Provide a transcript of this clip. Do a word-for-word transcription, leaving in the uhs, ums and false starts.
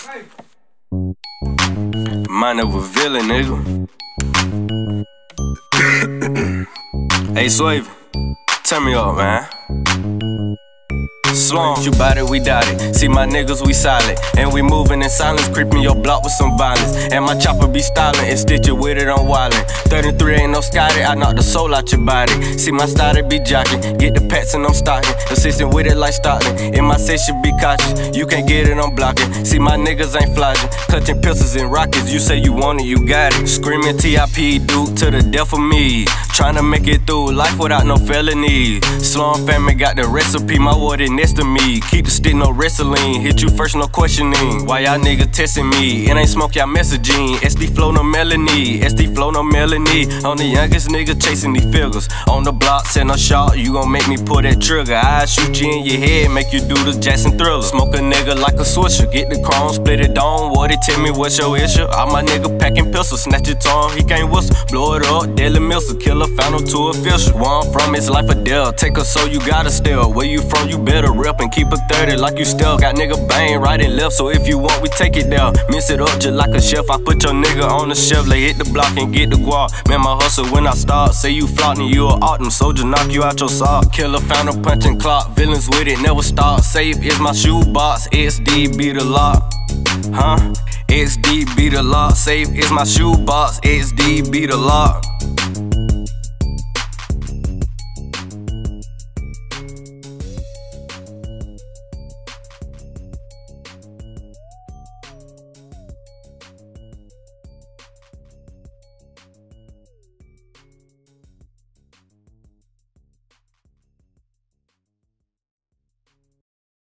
Mind of a villain, nigga. Hey, Swave, turn me up, man. Slum, you bout it, we doubt it. See my niggas, we solid. And we moving in silence, creeping your block with some violence. And my chopper be styling, and stitch it with it, I'm wildin'. thirty-three ain't no Scotty, I knock the soul out your body. See my starter be jocking, get the pets and I'm stocking. Assisting with it like Stockton, in my session be cautious. You can't get it, I'm blocking. See my niggas ain't flogging, clutching pistols and rockets. You say you want it, you got it. Screaming T I P, dude, to the death of me. Trying to make it through life without no felonies. Slum family got the recipe, my water next to me. Keep the stick, no wrestling. Hit you first, no questioning. Why y'all niggas testing me? It ain't smoke, y'all messaging. S D flow, no melanie. S D flow, no melanie. I'm the youngest nigga chasing these figures. On the block, send a shot, you gon' make me pull that trigger. I shoot you in your head, make you do the Jackson Thriller. Smoke a nigga like a swisher. Get the chrome, split it down. What it tell me what's your issue? All my nigga packing pistols. Snatch your tongue, he can't whistle. Blow it up, deadly missile. Killer found him to official. Where I'm from, it's life or death. Take her so you gotta steal. Where you from, you better rep and keep it thirty like you still got nigga bang right and left. So if you want, we take it down. Mix it up just like a chef. I put your nigga on the shelf. They hit the block and get the guap. Man, my hustle when I start. Say you flaunting, you a art. Them soldier knock you out your sock. Killer found a punching clock. Villains with it, never stop. Safe is my shoebox. X D be the lock. Huh? X D be the lock. Safe is my shoebox. X D be the lock.